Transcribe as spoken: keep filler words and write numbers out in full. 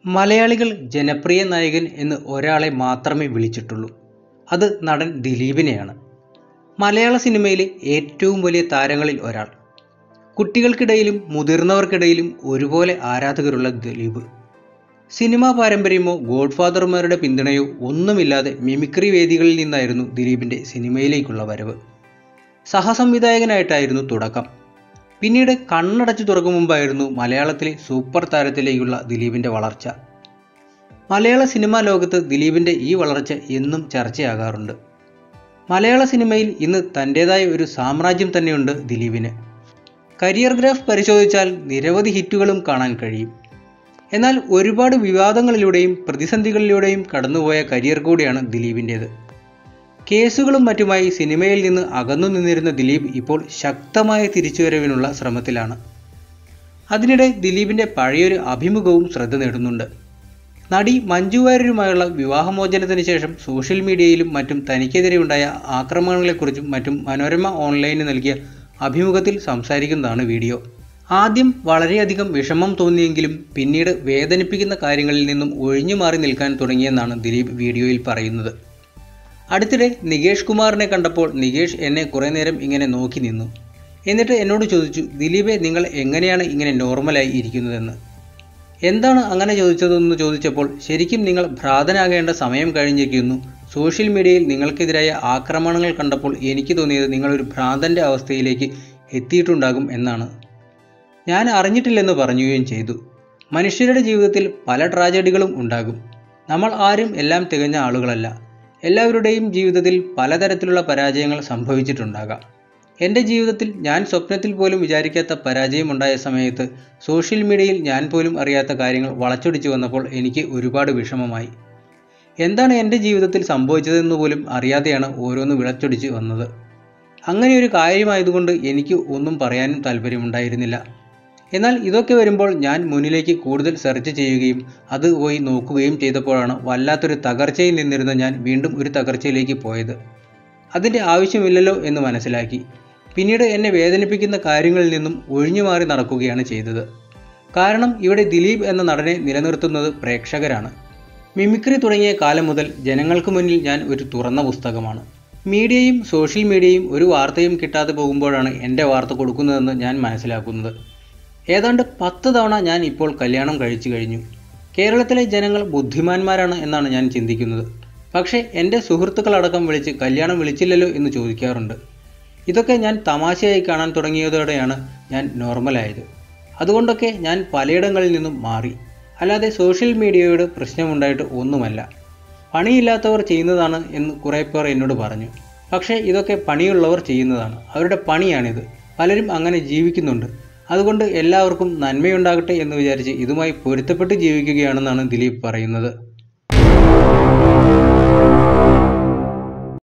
മലയാളികൾ ജനപ്രിയ നായകൻ എന്ന് ഒരാളെ മാത്രമേ വിളിച്ചിട്ടുള്ളൂ. അത് നടൻ ദിലീപിനെയാണ്. മലയാള സിനിമയിലെ ഏറ്റവും വലിയ താരങ്ങളിൽ ഒരാൾ. കുട്ടികൾക്കിടയിലും മുതിർന്നവർക്കിടയിലും ഒരുപോലെ ആരാധകരുള്ള ദിലീപ്. സിനിമാ പാരമ്പര്യമോ ഗോഡ്ഫാദർമാരുടെ പിന്തുണയോ ഒന്നുമില്ലാതെ മിമിക്രി വേദികളിൽ നിന്നായിരുന്നു ദിലീപിൻ്റെ സിനിമയിലേക്കുള്ള വരവ്. സഹസംവിധായകനായിട്ടായിരുന്നു തുടക്കം. പിന്നീട് കണ്ണടച്ചു തുറക്കും മുമ്പായിരുന്നു മലയാളത്തിലെ സൂപ്പർ താരത്തിലേക്കുള്ള ദിലീപിൻ്റെ വളർച്ച. മലയാള സിനിമാ ലോകത്ത് ദിലീപിൻ്റെ ഈ വളർച്ച എന്നും ചർച്ചയാകാറുണ്ട്. മലയാള സിനിമയിൽ ഇന്ന് തൻ്റേതായ ഒരു സാമ്രാജ്യം തന്നെയുണ്ട് ദിലീപിന്. കരിയർ ഗ്രാഫ് പരിശോധിച്ചാൽ നിരവധി ഹിറ്റുകളും കാണാൻ കഴിയും. എന്നാൽ ഒരുപാട് വിവാദങ്ങളിലൂടെയും പ്രതിസന്ധികളിലൂടെയും കടന്നുപോയ കരിയർ കൂടിയാണ് ദിലീപിൻ്റേത്. കേസുകളും മറ്റുമായി സിനിമയിൽ നിന്ന് അകന്നു നിന്നിരുന്ന ദിലീപ് ഇപ്പോൾ ശക്തമായ തിരിച്ചുവരവിനുള്ള ശ്രമത്തിലാണ്. അതിനിടെ ദിലീപിൻ്റെ പഴയൊരു അഭിമുഖവും ശ്രദ്ധ നേടുന്നുണ്ട്. നടി മഞ്ജു വാര്യരുമായുള്ള വിവാഹമോചനത്തിന് ശേഷം സോഷ്യൽ മീഡിയയിലും മറ്റും തനിക്കെതിരെ ഉണ്ടായ ആക്രമണങ്ങളെക്കുറിച്ചും മറ്റും മനോരമ ഓൺലൈന് നൽകിയ അഭിമുഖത്തിൽ സംസാരിക്കുന്നതാണ് വീഡിയോ. ആദ്യം വളരെയധികം വിഷമം തോന്നിയെങ്കിലും പിന്നീട് വേദനിപ്പിക്കുന്ന കാര്യങ്ങളിൽ നിന്നും ഒഴിഞ്ഞു മാറി നിൽക്കാൻ തുടങ്ങിയെന്നാണ് ദിലീപ് വീഡിയോയിൽ പറയുന്നത്. അടുത്തിടെ നികേഷ് കുമാറിനെ കണ്ടപ്പോൾ നികേഷ് എന്നെ കുറേ നേരം ഇങ്ങനെ നോക്കി നിന്നു. എന്നിട്ട് എന്നോട് ചോദിച്ചു, ദിലീപെ, നിങ്ങൾ എങ്ങനെയാണ് ഇങ്ങനെ നോർമലായി ഇരിക്കുന്നതെന്ന്. എന്താണ് അങ്ങനെ ചോദിച്ചതെന്ന് ചോദിച്ചപ്പോൾ, ശരിക്കും നിങ്ങൾ ഭ്രാന്തനാകേണ്ട സമയം കഴിഞ്ഞിരിക്കുന്നു. സോഷ്യൽ മീഡിയയിൽ നിങ്ങൾക്കെതിരായ ആക്രമണങ്ങൾ കണ്ടപ്പോൾ എനിക്ക് തോന്നിയത് നിങ്ങളൊരു ഭ്രാന്തൻ്റെ അവസ്ഥയിലേക്ക് എത്തിയിട്ടുണ്ടാകും എന്നാണ്. ഞാൻ അറിഞ്ഞിട്ടില്ലെന്ന് പറയുകയും ചെയ്തു. മനുഷ്യരുടെ ജീവിതത്തിൽ പല ട്രാജഡികളും ഉണ്ടാകും. നമ്മൾ ആരും എല്ലാം തികഞ്ഞ ആളുകളല്ല. എല്ലാവരുടെയും ജീവിതത്തിൽ പലതരത്തിലുള്ള പരാജയങ്ങൾ സംഭവിച്ചിട്ടുണ്ടാകാം. എൻ്റെ ജീവിതത്തിൽ ഞാൻ സ്വപ്നത്തിൽ പോലും വിചാരിക്കാത്ത പരാജയമുണ്ടായ സമയത്ത് സോഷ്യൽ മീഡിയയിൽ ഞാൻ പോലും അറിയാത്ത കാര്യങ്ങൾ വളച്ചൊടിച്ചു വന്നപ്പോൾ എനിക്ക് ഒരുപാട് വിഷമമായി. എന്താണ് എൻ്റെ ജീവിതത്തിൽ സംഭവിച്ചതെന്ന് പോലും അറിയാതെയാണ് ഓരോന്ന് വിളച്ചൊടിച്ച് വന്നത്. അങ്ങനെയൊരു കാര്യമായതുകൊണ്ട് എനിക്ക് ഒന്നും പറയാനും താല്പര്യമുണ്ടായിരുന്നില്ല. എന്നാൽ ഇതൊക്കെ വരുമ്പോൾ ഞാൻ മുന്നിലേക്ക് കൂടുതൽ സെർച്ച് ചെയ്യുകയും അത് പോയി നോക്കുകയും ചെയ്തപ്പോഴാണ് വല്ലാത്തൊരു തകർച്ചയിൽ നിന്നിരുന്ന ഞാൻ വീണ്ടും ഒരു തകർച്ചയിലേക്ക് പോയത്. അതിൻ്റെ ആവശ്യമില്ലല്ലോ എന്ന് മനസ്സിലാക്കി. പിന്നീട് എന്നെ വേദനിപ്പിക്കുന്ന കാര്യങ്ങളിൽ നിന്നും ഒഴിഞ്ഞു മാറി നടക്കുകയാണ് ചെയ്തത്. കാരണം ഇവിടെ ദിലീപ് എന്ന നടനെ നിലനിർത്തുന്നത് പ്രേക്ഷകരാണ്. മിമിക്രി തുടങ്ങിയ കാലം മുതൽ ജനങ്ങൾക്ക് മുന്നിൽ ഞാൻ ഒരു തുറന്ന പുസ്തകമാണ്. മീഡിയയും സോഷ്യൽ മീഡിയയും ഒരു വാർത്തയും കിട്ടാതെ പോകുമ്പോഴാണ് എൻ്റെ വാർത്ത കൊടുക്കുന്നതെന്ന് ഞാൻ മനസ്സിലാക്കുന്നത്. ഏതാണ്ട് പത്ത് തവണ ഞാൻ ഇപ്പോൾ കല്യാണം കഴിച്ചു കഴിഞ്ഞു. കേരളത്തിലെ ജനങ്ങൾ ബുദ്ധിമാന്മാരാണ് എന്നാണ് ഞാൻ ചിന്തിക്കുന്നത്. പക്ഷേ എൻ്റെ സുഹൃത്തുക്കളടക്കം വിളിച്ച് കല്യാണം വിളിച്ചില്ലല്ലോ എന്ന് ചോദിക്കാറുണ്ട്. ഇതൊക്കെ ഞാൻ തമാശയായി കാണാൻ തുടങ്ങിയതോടെയാണ് ഞാൻ നോർമലായത്. അതുകൊണ്ടൊക്കെ ഞാൻ പലയിടങ്ങളിൽ നിന്നും മാറി. അല്ലാതെ സോഷ്യൽ മീഡിയയോട് പ്രശ്നമുണ്ടായിട്ട് ഒന്നുമല്ല. പണിയില്ലാത്തവർ ചെയ്യുന്നതാണ് എന്ന് കുറേ പേർ എന്നോട് പറഞ്ഞു. പക്ഷേ ഇതൊക്കെ പണിയുള്ളവർ ചെയ്യുന്നതാണ്. അവരുടെ പണിയാണിത്. പലരും അങ്ങനെ ജീവിക്കുന്നുണ്ട്. അതുകൊണ്ട് എല്ലാവർക്കും നന്മയുണ്ടാകട്ടെ എന്ന് വിചാരിച്ച് ഇതുമായി പൊരുത്തപ്പെട്ട് ജീവിക്കുകയാണെന്നാണ് ദിലീപ് പറയുന്നത്.